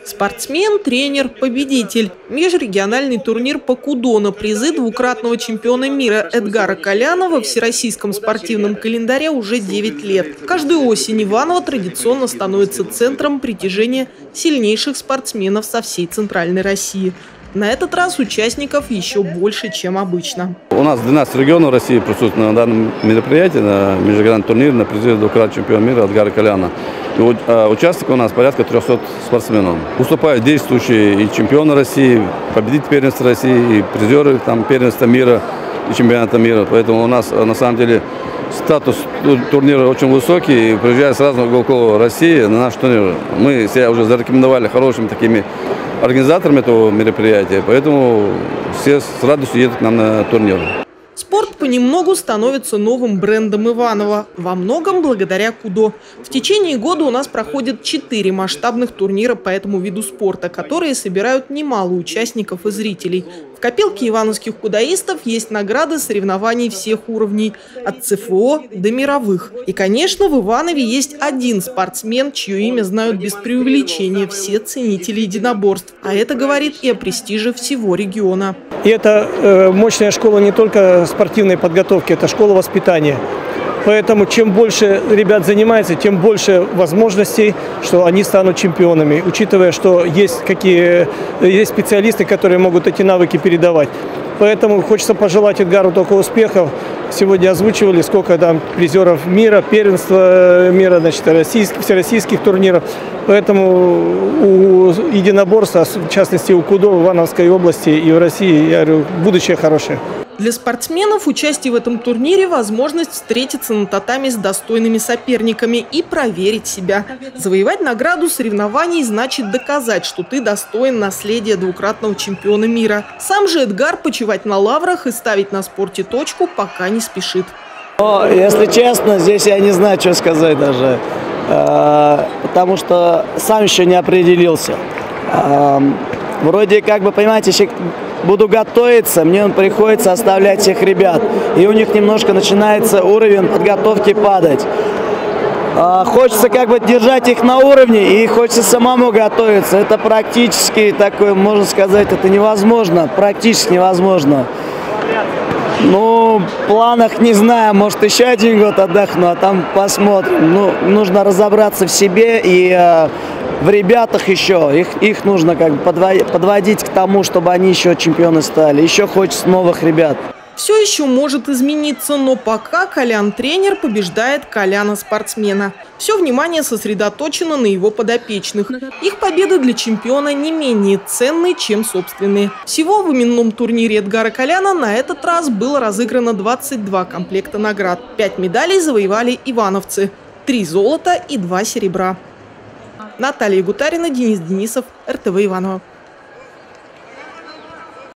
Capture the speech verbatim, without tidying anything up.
Спортсмен, тренер, победитель. Межрегиональный турнир по кудо на призы двукратного чемпиона мира Эдгара Коляна во всероссийском спортивном календаре уже девять лет. Каждую осень Иваново традиционно становится центром притяжения сильнейших спортсменов со всей Центральной России. На этот раз участников еще больше, чем обычно. У нас двенадцать регионов России присутствуют на данном мероприятии, на межрегиональном турнире на призы двукратного чемпиона мира Эдгара Коляна. И участников у нас порядка трёхсот спортсменов. Выступают действующие и чемпионы России, победители первенства России, и призеры там, первенства мира и чемпионата мира. Поэтому у нас на самом деле статус турнира очень высокий. И приезжая с разных уголков России на наш турнир, мы себя уже зарекомендовали хорошими такими организаторами этого мероприятия, поэтому все с радостью едут к нам на турнир. Спорт понемногу становится новым брендом Иваново. Во многом благодаря кудо. В течение года у нас проходят четыре масштабных турнира по этому виду спорта, которые собирают немало участников и зрителей. В копилке ивановских кудоистов есть награды соревнований всех уровней, от цэ эф о до мировых. И, конечно, в Иванове есть один спортсмен, чье имя знают без преувеличения все ценители единоборств. А это говорит и о престиже всего региона. И это э, мощная школа не только спортивной подготовки, это школа воспитания. Поэтому чем больше ребят занимается, тем больше возможностей, что они станут чемпионами, учитывая, что есть, какие, есть специалисты, которые могут эти навыки передавать. Поэтому хочется пожелать Эдгару только успехов. Сегодня озвучивали, сколько там призеров мира, первенства мира, значит, российских, всероссийских турниров. Поэтому у единоборства, в частности у кудо в Ивановской области и в России, я говорю, будущее хорошее. Для спортсменов участие в этом турнире – возможность встретиться на татами с достойными соперниками и проверить себя. Завоевать награду соревнований значит доказать, что ты достоин наследия двукратного чемпиона мира. Сам же Эдгар почивать на лаврах и ставить на спорте точку пока не спешит. Но, если честно, здесь я не знаю, что сказать даже, потому что сам еще не определился. Вроде как бы, понимаете, еще буду готовиться, мне приходится оставлять всех ребят. И у них немножко начинается уровень подготовки падать. Хочется как бы держать их на уровне и хочется самому готовиться. Это практически такое, можно сказать, это невозможно, практически невозможно. Ну, в планах не знаю, может еще один год отдохну, а там посмотрим. Ну, нужно разобраться в себе и э, в ребятах еще. Их, их нужно как бы подводить, подводить к тому, чтобы они еще чемпионы стали. Еще хочется новых ребят. Все еще может измениться, но пока Колян-тренер побеждает Коляна-спортсмена. Все внимание сосредоточено на его подопечных. Их победы для чемпиона не менее ценны, чем собственные. Всего в именном турнире Эдгара Коляна на этот раз было разыграно двадцать два комплекта наград. Пять медалей завоевали ивановцы, три золота и два серебра. Наталья Гутарина, Денис Денисов, эр тэ вэ Иваново.